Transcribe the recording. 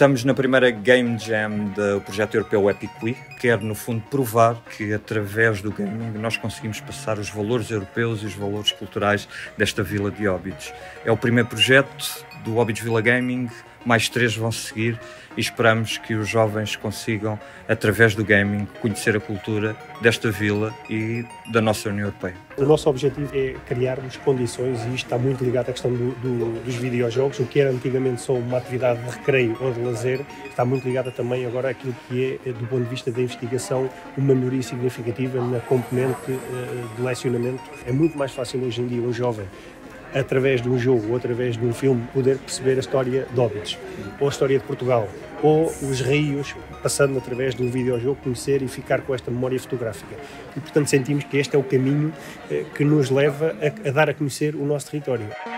Estamos na primeira Game Jam do projeto europeu Epic Week, que quer, no fundo, provar que, através do gaming, nós conseguimos passar os valores europeus e os valores culturais desta vila de Óbidos. É o primeiro projeto do Óbidos Villa Gaming, mais 3 vão seguir e esperamos que os jovens consigam, através do gaming, conhecer a cultura desta vila e da nossa União Europeia. O nosso objetivo é criarmos condições, e isto está muito ligado à questão dos videojogos, o que era antigamente só uma atividade de recreio ou de lazer, está muito ligada também agora àquilo que é, do ponto de vista da investigação, uma melhoria significativa na componente de lecionamento. É muito mais fácil hoje em dia um jovem, através de um jogo ou através de um filme, poder perceber a história de Óbidos, ou a história de Portugal, ou os rios, passando através de um videojogo, conhecer e ficar com esta memória fotográfica. E, portanto, sentimos que este é o caminho que nos leva a dar a conhecer o nosso território.